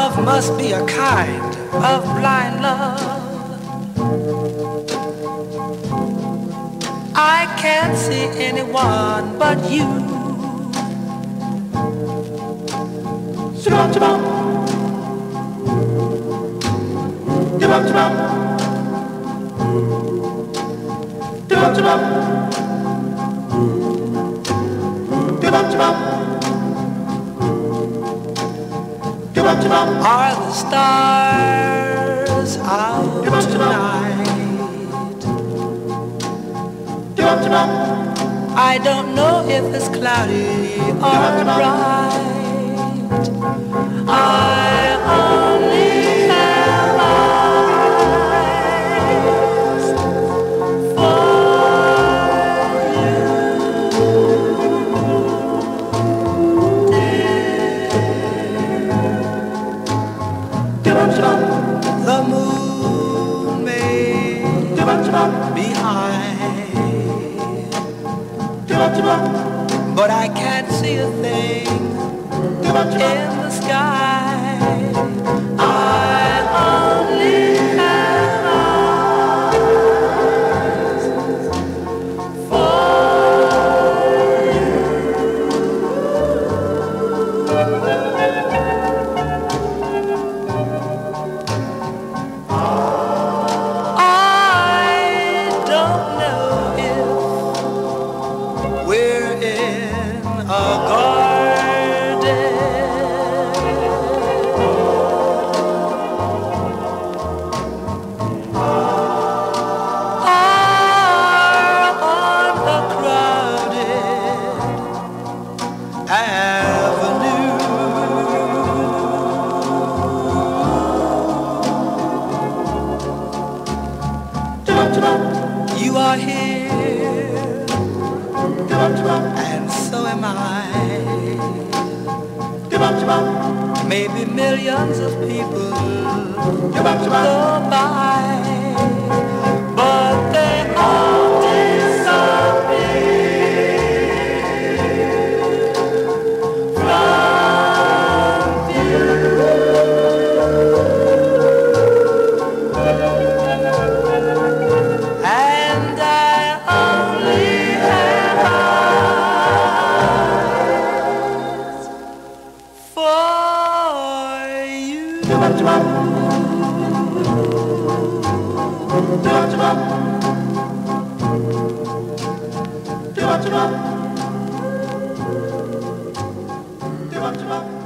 Love must be a kind of blind love. I can't see anyone but you. Chibam, chibam, chibam, chibam, chibam, chibam, chibam, chibam. Are the stars out tonight? I don't know if it's cloudy or bright. I only have eyes for you. The moon may be high, but I can't see a thing in the sky. I only have eyes for you. I don't know if we're in a garden or on a crowded avenue. You are here, and so am I. Maybe millions of people go by, but they all disappear from view. And I only have eyes for you. Chibam, chibam.